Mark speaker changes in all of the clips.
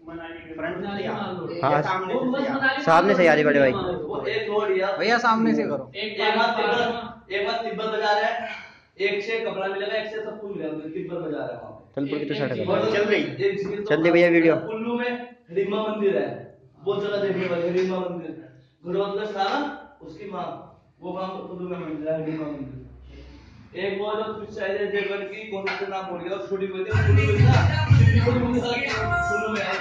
Speaker 1: हाँ सामने से यार बड़े भाई
Speaker 2: भैया सामने से करो।
Speaker 3: एक बार तिब्बत बजा रहा है, एक से कपड़ा मिलेगा, एक से सब कुछ मिलेगा, तिब्बत बजा रहा है वहाँ पे।
Speaker 1: चल की तो साइड
Speaker 3: चल रही
Speaker 1: चल रही भैया वीडियो।
Speaker 3: कुल्लू में रिम्मा मंदिर है, बहुत जगह देखने वाले रिम्मा मंदिर, गुरुद्वारा था ना उसकी माँ, वो वहाँ कुल्लू में मंदिर है रिम्मा मंदिर। एक वो जो कुछ शायद देवगन की कौन से नाम बोल गया, छोटी बेटी कुल्लू में ना, सिद्धि को भी कुल्लू में है।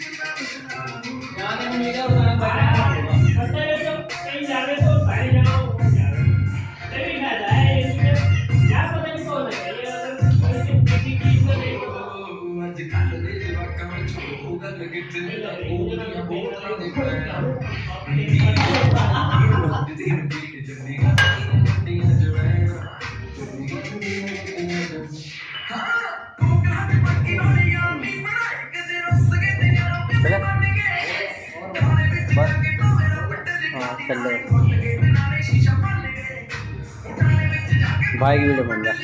Speaker 3: यानी मैं क्या बताना पड़ता है, तो कहीं जाने तो सारी जगह कहीं ना जाए, क्या पता नहीं कौन है ये, अगर किसी चीज को देखो आज काल दे वाका में छोड़ूंगा लगे तेरे बहुत देखा
Speaker 1: भाई की वीडियो बन जा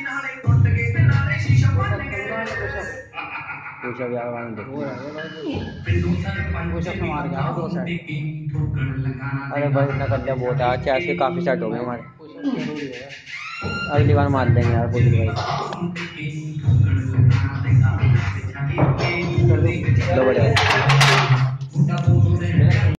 Speaker 1: अरे भाई इतना कर लिया बहुत है, आज के काफी सेट हो गए हमारे, अगली बार मार देंगे यार भाई।